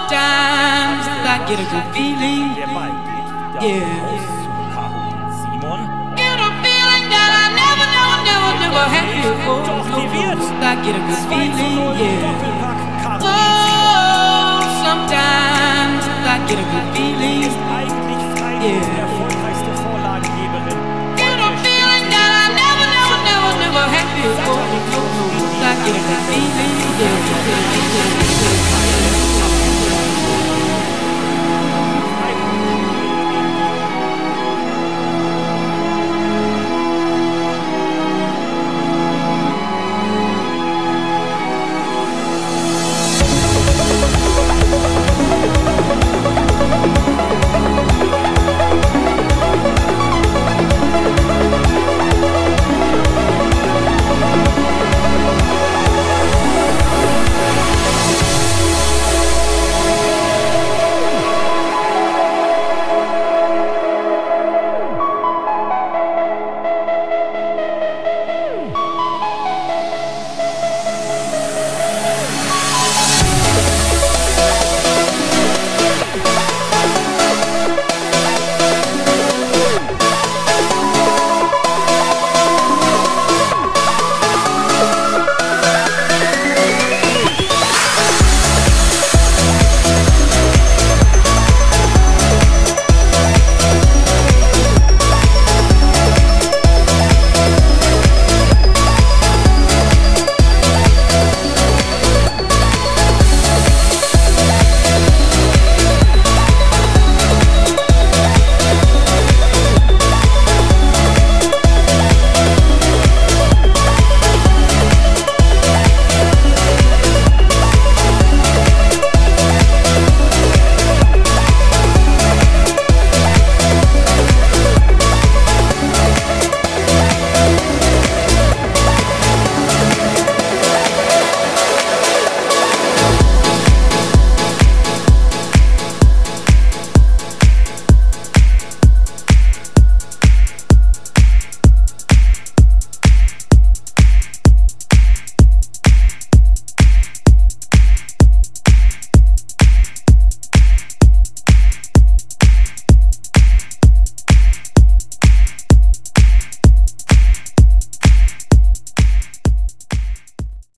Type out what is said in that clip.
Sometimes I get a good feeling. Der Ball geht Yeah. wieder aus zu Caro Simon. Get a feeling that I never had before. Doch, die wird. I get a good 2:0, feeling, yeah. Doppelpack Caro Oh, sometimes I get a good feeling. ist eigentlich frei die Yeah. erfolgreichste Vorlagengeberin. Get a feeling that I never had before. I get a good feeling, yeah.